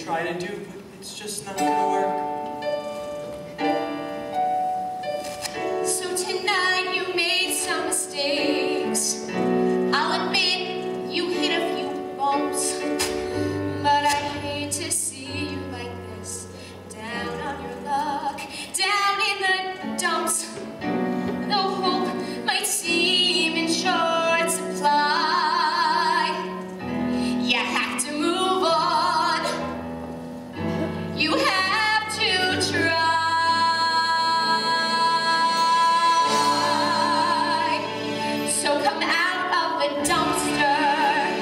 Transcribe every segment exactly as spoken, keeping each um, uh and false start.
try to do, but it's just not gonna work. So tonight you made some mistakes. I'll admit you hit a few bumps, but I hate to see you like this, down on your luck, down in the dumps. Though hope might seem in short supply, you have to move on. You have to try. So come out of the dumpster.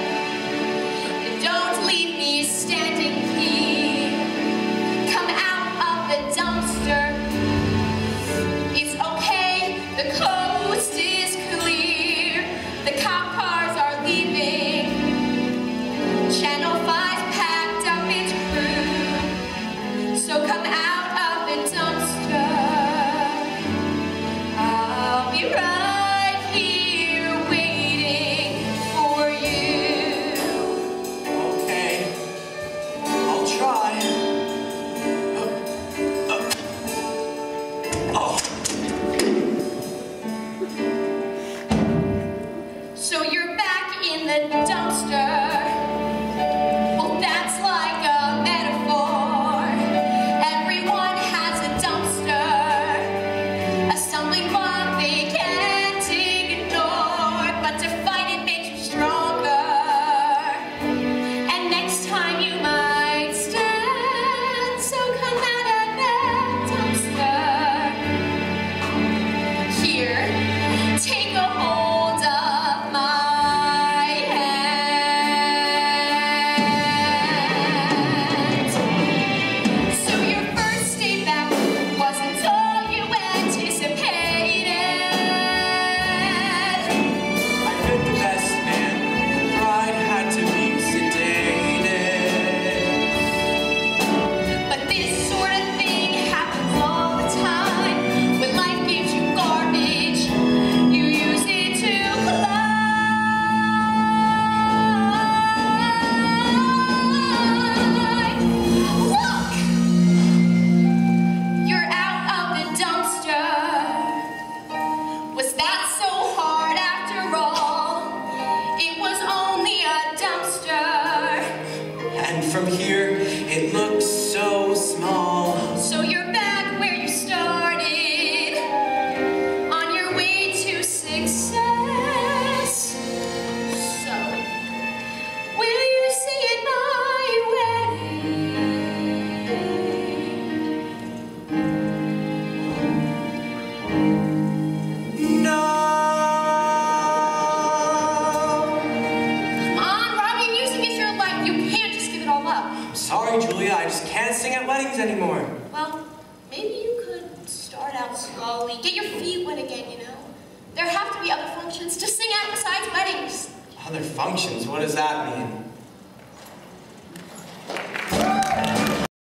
Don't leave me standing here. Come out of the dumpster. It's okay, the coast is clear. The cop cars are leaving. Channel five packed up its crew. So come out of the dumpster. I'll be right here waiting for you. Okay, I'll try. Uh, uh, oh. So you're back in the dumpster. Well, that's like a metaphor. Everyone has a dumpster, a stumbling block they can't ignore, but to fight it makes you stronger. And next time you might stand, so come out of that dumpster. Here, take a hold of my hand. So your first day back wasn't all you anticipated. I did the best, man. Pride had to be sedated. But this sort of thing happens all the time. When life gives you garbage, you use it to climb. Look! You're out of the dumpster. Was that so hard after all? It was only a dumpster. And from here, it looks so small. So you're back where you started, on your way to success. So, will you sing at my wedding? No! Come on, rock music is your life. You can't just give it all up. Sorry, Julia, I just can't sing at weddings anymore. Well, maybe you could start out slowly. Get your feet wet again, you know? There have to be other functions to sing at besides weddings. Other functions, what does that mean?